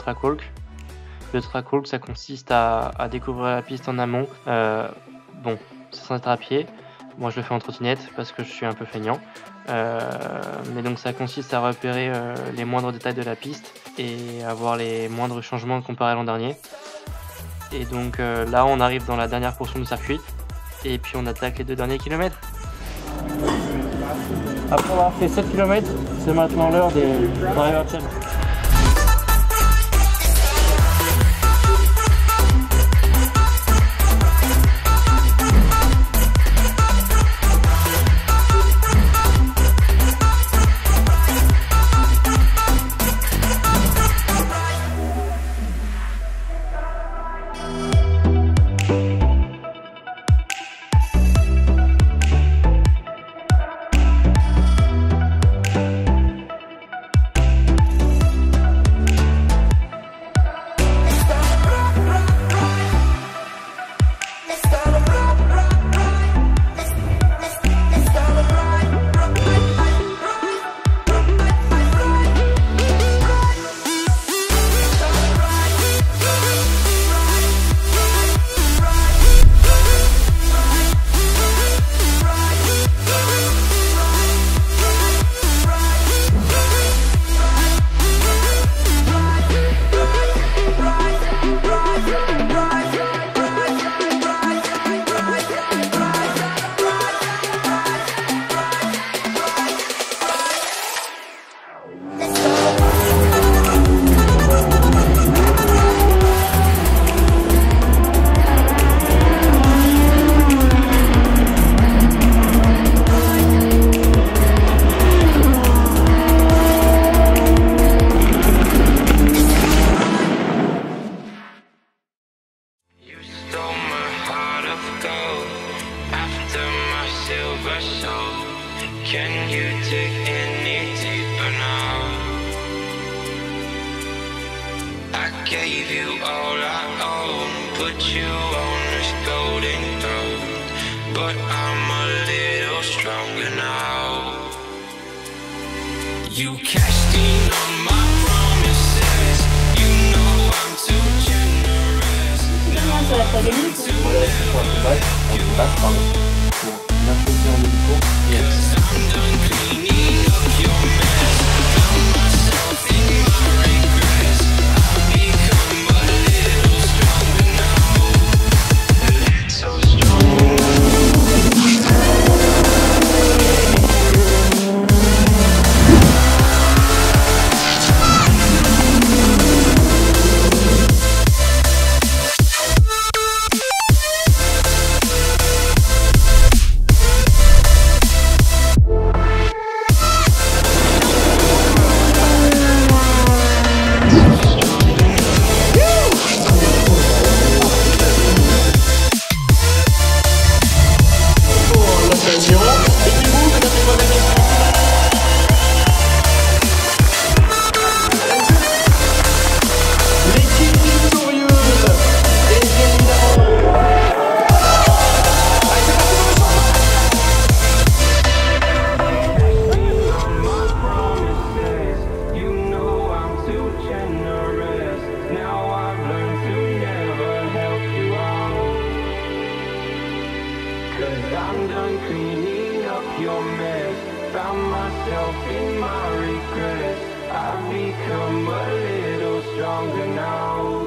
track walk. Le track walk, ça consiste à découvrir la piste en amont. Bon, c'est sans être à pied. Moi, je le fais en trottinette parce que je suis un peu feignant. Mais donc, ça consiste à repérer les moindres détails de la piste et avoir les moindres changements comparé à l'an dernier. Et donc là, on arrive dans la dernière portion du circuit. Et puis, on attaque les 2 derniers kilomètres. Après avoir fait 7 km, c'est maintenant l'heure des Driver Challenge. Can you dig any deeper now? I gave you all I own, put you on this golden throne, but I'm a little stronger now. You cashed in on my promises, you know I'm too generous. Now I'm too Yes. I'm done cleaning up your mess. Found myself in my regrets. I've become a little stronger now. A little stronger I'm done cleaning up your mess. Found myself in my regrets. I've become a little stronger now.